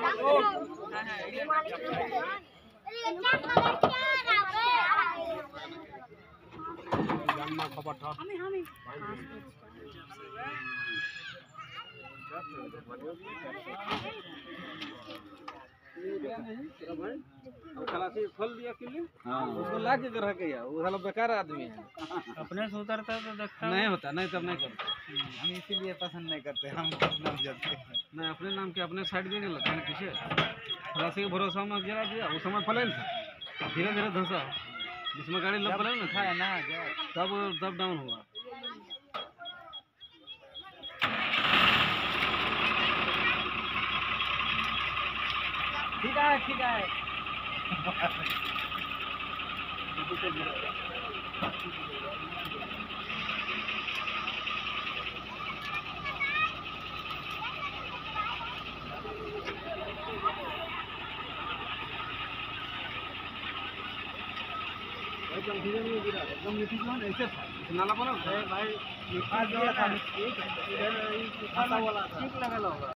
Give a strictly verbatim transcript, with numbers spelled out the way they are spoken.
खलासी फल दिया के लिए उसको ला के रह गया, वो साला बेकार आदमी है। अपने से उतरता तो देखता नहीं होता, नहीं तब नहीं करता। हम इसीलिए पसंद नहीं करते, हम नाम जलते नहीं अपने नाम के अपने साइड भी नहीं लगता है पीछे। खलासी के भरोसा में गिरा दिया, उस समय फैल था, धीरे धीरे धंसा जिसमें गाड़ी लग पड़ा ना खाया ना तब तब डाउन हुआ। ठीक है ठीक है एकदम धीरे नहीं गिरा, एकदम नीचे जो है ऐसे था नाला बना भाई ठीक लगा होगा।